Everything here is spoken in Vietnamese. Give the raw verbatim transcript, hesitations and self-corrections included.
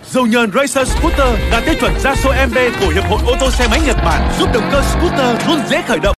Dầu nhờn Racer Scooter đạt tiêu chuẩn Yaso em bê của Hiệp hội ô tô xe máy Nhật Bản, giúp động cơ scooter luôn dễ khởi động.